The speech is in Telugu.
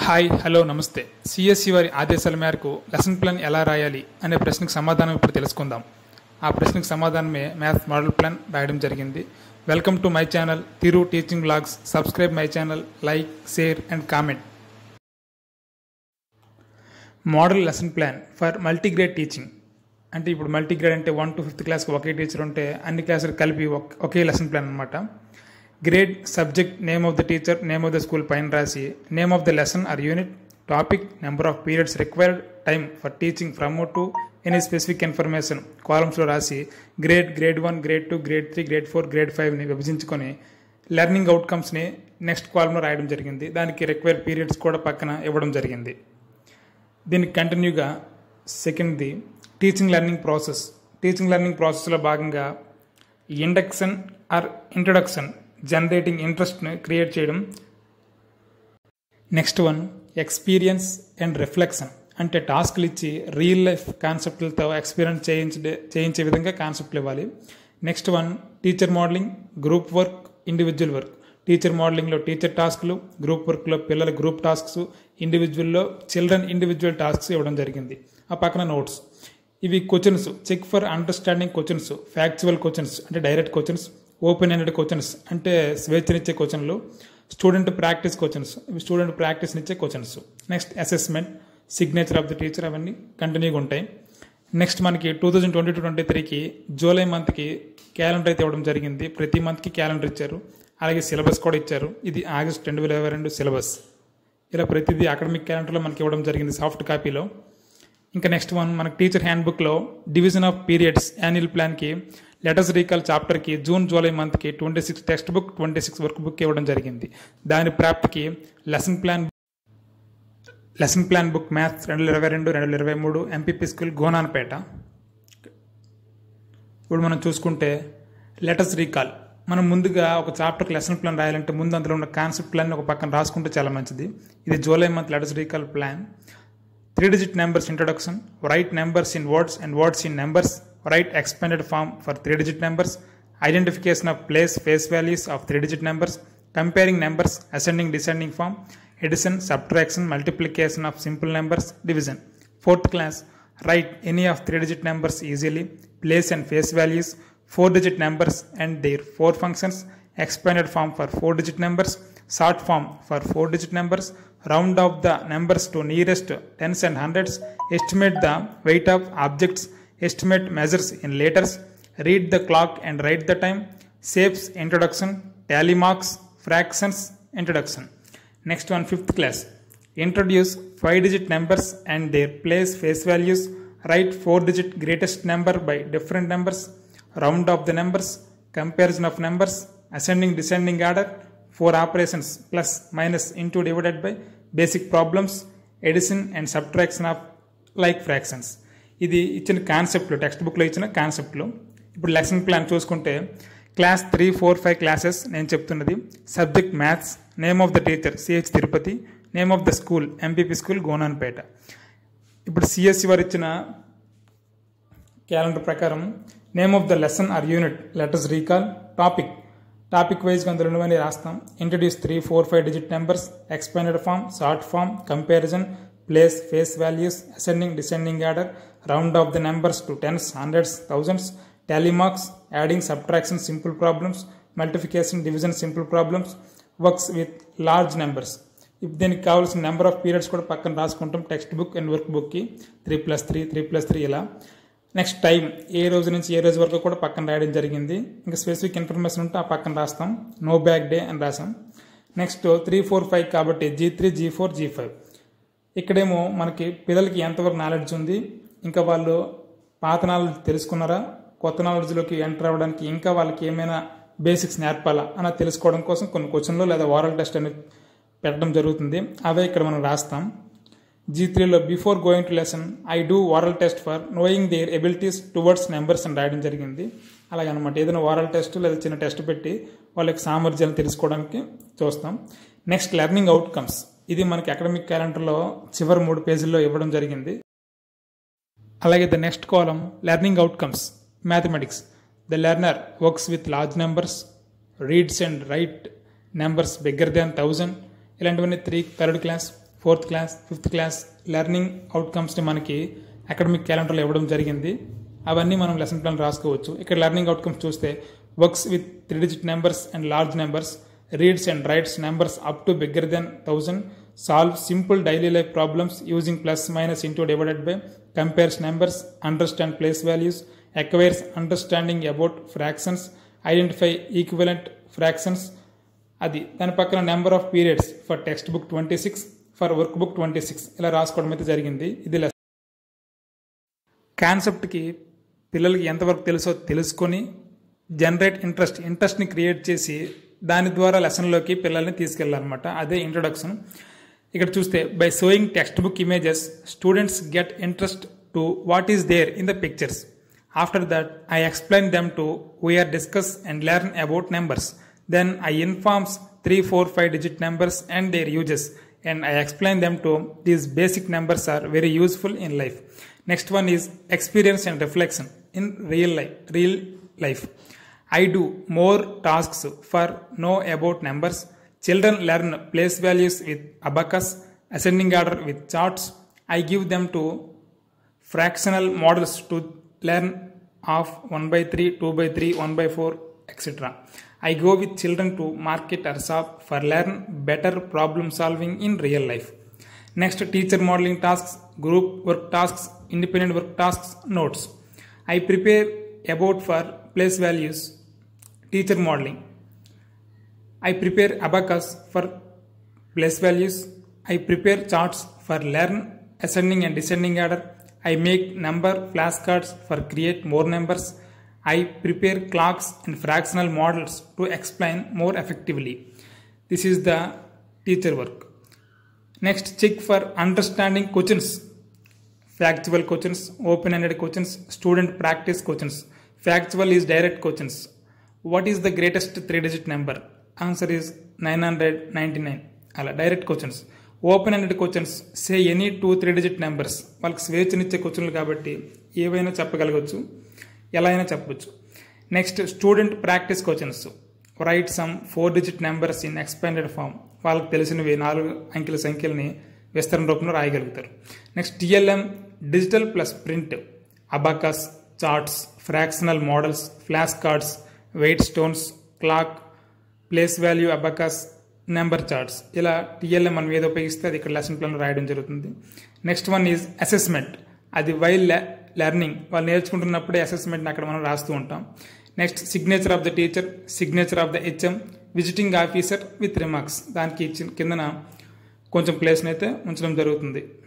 హాయ్ హలో నమస్తే. సిఎస్సి వారి ఆదేశాల మేరకు లెసన్ ప్లాన్ ఎలా రాయాలి అనే ప్రశ్నకు సమాధానం ఇప్పుడు తెలుసుకుందాం. ఆ ప్రశ్నకు సమాధానమే మ్యాథ్స్ మోడల్ ప్లాన్ రాయడం జరిగింది. Welcome to my channel Thiru teaching blogs. Subscribe my channel, like, share and comment. Model lesson plan for multigrade teaching అంటే ఇప్పుడు మల్టీగ్రేడ్ అంటే 1 to 5th క్లాస్కి ఒకే టీచర్ ఉంటే అన్ని క్లాసులు కలిపి ఒకే లెసన్ ప్లాన్ అనమాట. Grade, subject, name of the teacher, name of the school పైన రాసి name of the lesson or unit, topic, number of periods required, time for teaching from to any specific information కాలమ్స్లో రాసి grade 1, grade 2, grade 3, grade 4, grade 5ని విభజించుకొని లెర్నింగ్ అవుట్కమ్స్ని నెక్స్ట్ కాలంలో రాయడం జరిగింది. దానికి రిక్వైర్డ్ పీరియడ్స్ కూడా పక్కన ఇవ్వడం జరిగింది. దీనికి కంటిన్యూగా సెకండ్ది teaching learning process. Teaching learning ప్రాసెస్లో భాగంగా ఇండక్షన్ ఆర్ ఇంట్రొడక్షన్, జనరేటింగ్ ఇంట్రెస్ట్ని క్రియేట్ చేయడం. Next one experience and reflection అంటే టాస్క్లు ఇచ్చి రియల్ లైఫ్ కాన్సెప్ట్లతో ఎక్స్పీరియన్స్ చేయించే విధంగా కాన్సెప్ట్లు ఇవ్వాలి. Next one teacher modelling, group work, individual work. Teacher మోడలింగ్లో టీచర్ టాస్క్లు, గ్రూప్ వర్క్లో పిల్లల గ్రూప్ టాస్క్స్, ఇండివిజువల్లో చిల్డ్రన్ ఇండివిజువల్ టాస్క్స్ ఇవ్వడం జరిగింది. ఆ పక్కన నోట్స్. ఇవి questions, check for understanding questions, factual questions అంటే direct questions, open ended questions అంటే స్వేచ్ఛనిచ్చే క్వశ్చన్లు, స్టూడెంట్ ప్రాక్టీస్ క్వశ్చన్స్, ఇవి స్టూడెంట్ ప్రాక్టీస్నిచ్చే questions. Next assessment, signature of the teacher, అవన్నీ కంటిన్యూగా ఉంటాయి. నెక్స్ట్ మనకి 2022-23కి జూలై మంత్కి క్యాలెండర్ అయితే ఇవ్వడం జరిగింది. ప్రతి మంత్కి క్యాలెండర్ ఇచ్చారు, అలాగే సిలబస్ కూడా ఇచ్చారు. ఇది ఆగస్ట్ 2022 సిలబస్. ఇలా ప్రతిదీ అకాడమిక్ క్యాలెండర్లో మనకి ఇవ్వడం జరిగింది సాఫ్ట్ కాపీలో. ఇంకా నెక్స్ట్ వన్ మనకి టీచర్ హ్యాండ్బుక్లో డివిజన్ ఆఫ్ పీరియడ్స్ యాన్యువల్ ప్లాన్కి లెటర్స్ రీకాల్ చాప్టర్కి జూలై మంత్కి 26 టెక్స్ట్ బుక్, 26 వర్క్ బుక్ ఇవ్వడం జరిగింది. దాని ప్రాప్తికి lesson plan book maths 2022-2023 MPP school Gonanpeta. ఇప్పుడు మనం చూసుకుంటే లెటర్స్ రీకాల్. మనం ముందుగా ఒక చాప్టర్కి లెసన్ ప్లాన్ రాయాలంటే ముందు అందులో ఉన్న కాన్సెప్ట్ ప్లాన్ ఒక పక్కన రాసుకుంటే చాలా మంచిది. ఇది July month letters recall plan. 3-digit numbers introduction, write numbers in words and words in numbers, write expanded form for 3-digit numbers, identification of place face values of 3-digit numbers, comparing numbers, ascending descending form, addition, subtraction, multiplication of simple numbers, division. 4th class, write any of 3-digit numbers easily, place and face values, 4-digit numbers and their 4 functions, expanded form for 4-digit numbers, short form for 4-digit numbers, round off the numbers to nearest tens and hundreds, estimate the weight of objects, estimate measures in letters, read the clock and write the time, shapes introduction, tally marks, fractions introduction. Next one 5th class, introduce 5-digit numbers and their place face values, write 4-digit greatest number by different numbers, round off the numbers, comparison of numbers, ascending descending order, 4 operations plus minus into divided by, basic problems, addition and subtraction of like fractions. ఇది ఇచ్చిన కాన్సెప్ట్లు, టెక్స్ట్ బుక్లో ఇచ్చిన కాన్సెప్ట్లు. ఇప్పుడు లెసన్ ప్లాన్ చూసుకుంటే క్లాస్ 3, 4, 5 క్లాసెస్ నేను చెప్తున్నది. Subject maths, name of the teacher CH Tirupati, name of the school MPP school Gonanpeta. ఇప్పుడు సిఎస్సి వారు ఇచ్చిన క్యాలెండర్ ప్రకారం name of the lesson or unit, letters recall, topic వైజ్గా అందులో ఉన్నవన్నీ రాస్తాం. Introduce 3, 4, 5-digit numbers, expanded form, short form, comparison, place face values, ascending descending order, round off the numbers to tense, hundreds, thousands, tally marks, adding, subtraction, simple problems, multiplication, division, simple problems, works with large numbers. ఇప్పుడు దీనికి కావాల్సిన నెంబర్ ఆఫ్ పీరియడ్స్ కూడా పక్కన రాసుకుంటాం టెక్స్ట్ బుక్ అండ్ వర్క్ బుక్కి. 3+3, 3+3 ఇలా. నెక్స్ట్ టైం, ఏ రోజు నుంచి ఏ రోజు వరకు కూడా పక్కన రాయడం జరిగింది. ఇంకా స్పెసిఫిక్ ఇన్ఫర్మేషన్ ఉంటే ఆ పక్కన రాస్తాం. నో బ్యాక్ డే అని రాసాం. నెక్స్ట్ 3, 4, 5 కాబట్టి G3, G4, G5. ఇక్కడేమో మనకి పిల్లలకి ఎంతవరకు నాలెడ్జ్ ఉంది, ఇంకా వాళ్ళు పాత నాలెడ్జ్ తెలుసుకున్నారా, కొత్త నాలెడ్జ్లోకి ఎంటర్ అవ్వడానికి ఇంకా వాళ్ళకి ఏమైనా బేసిక్స్ నేర్పాలా అని తెలుసుకోవడం కోసం కొన్ని క్వశ్చన్లు లేదా ఓరల్ టెస్ట్ అనేది పెట్టడం జరుగుతుంది. అవే ఇక్కడ మనం రాస్తాం. G3లో before going to lesson I do oral test for knowing their abilities towards numbers అని రాయడం జరిగింది. అలాగే అనమాట ఏదైనా ఓరల్ టెస్ట్ లేదా చిన్న టెస్ట్ పెట్టి వాళ్ళకి సామర్థ్యాలను తెలుసుకోవడానికి చూస్తాం. Next learning outcomes. ఇది మనకి అకాడమిక్ క్యాలెండర్లో చివరి 3 పేజీల్లో ఇవ్వడం జరిగింది. అలాగే the next column learning outcomes. Mathematics, the learner works with large numbers, reads and write numbers bigger than 1000. ఇలాంటివన్నీ 3 third class. 4th class 5th class learning అవుట్కమ్స్ని మనకి అకాడమిక్ క్యాలెండర్లో ఇవ్వడం జరిగింది. అవన్నీ మనం లెసన్ ప్లాన్ రాసుకోవచ్చు. ఇక్కడ లెర్నింగ్ అవుట్కమ్స్ చూస్తే works with 3 digit numbers and large numbers, reads and writes numbers up to bigger than 1000, solve simple daily life problems using plus minus into divided by, compares numbers, understand place values, acquires understanding about fractions, identify equivalent fractions. అది దాని పక్కన number of periods for text book 26, for work book 26 ఇలా రాసుకోవడం అయితే జరిగింది. ఇది కాన్సెప్ట్కి పిల్లలకి ఎంతవరకు తెలుసో తెలుసుకొని జనరేట్ ఇంట్రెస్ట్ని క్రియేట్ చేసి దాని ద్వారా లెసన్లోకి పిల్లల్ని తీసుకెళ్ళాలన్నమాట. అదే ఇంట్రొడక్షన్. ఇక్కడ చూస్తే by showing text book images students get interest to what is there in the pictures. After that, I explain them to where discuss and learn about numbers. Then I informs 3, 4, 5 digit numbers and their uses, and I explain them to these basic numbers are very useful in life. Next one is experience and reflection in real life. I do more tasks for know about numbers. Children learn place values with abacus, ascending order with charts. I give them to fractional models to learn of 1/3, 2/3, 1/4, etc. I go with children to market or shop for learn better problem solving in real life. Next, teacher modeling tasks, group work tasks, independent work tasks, notes. I prepare about for place values, teacher modeling. I prepare abacus for place values. I prepare charts for learn ascending and descending order. I make number flashcards for create more numbers. I prepare clocks and fractional models to explain more effectively. This is the teacher work. Next, check for understanding questions. Factual questions, open-ended questions, student practice questions. Factual is direct questions. What is the greatest 3-digit number? Answer is 999. Ala direct questions. Open ended questions, say any 2, 3 digit numbers. వాళ్ళకి స్వేచ్ఛనిచ్చే క్వశ్చన్లు కాబట్టి ఏవైనా చెప్పగలగచ్చు, ఎలా అయినా చెప్పవచ్చు. Next, student practice questions. Write some 4 digit numbers in expanded form. వాళ్ళకి తెలిసినవి 4 అంకెల సంఖ్యలని విస్తరణ రూపంలో రాయగలుగుతారు. Next, TLM digital plus print, abacus, charts, fractional models, flash cards, weight stones, clock, place value, abacus, number charts. ఇలా టీఎల్ఎం మనం ఏదో ఉపయోగిస్తే అది ఇక్కడ లెసన్ ప్లాన్లో రాయడం జరుగుతుంది. Next one is assessment. అది వైల్ లెర్నింగ్, వాళ్ళు నేర్చుకుంటున్నప్పుడే అసెస్మెంట్ని అక్కడ మనం రాస్తూ ఉంటాం. Next, signature of the teacher, signature of the HM, visiting officer with remarks. దానికి కిందన కొంచెం ప్లేస్ని అయితే ఉంచడం జరుగుతుంది.